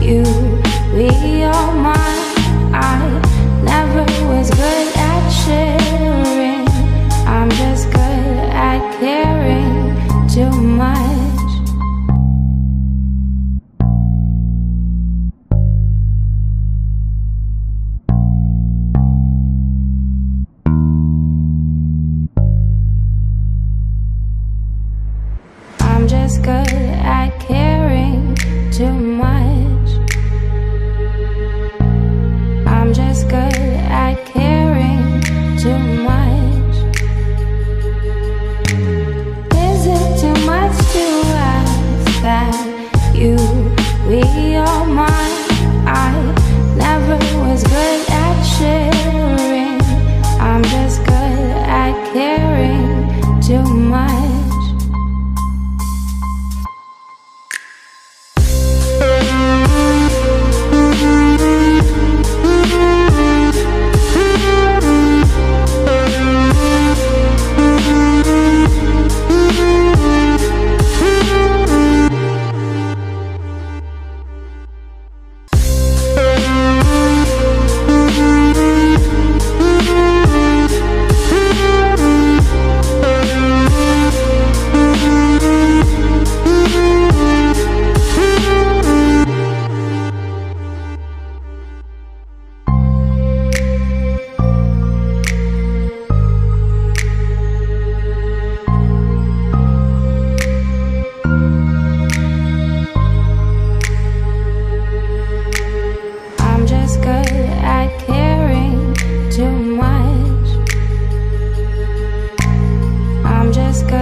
you, we all mine. I never was good at sharing. I'm just good at caring too much. I'm just good at caring too much. I'm just good at caring too much. Is it too much to ask that you, we all mine? I never was good at sharing. I'm just good at caring too much. Just go.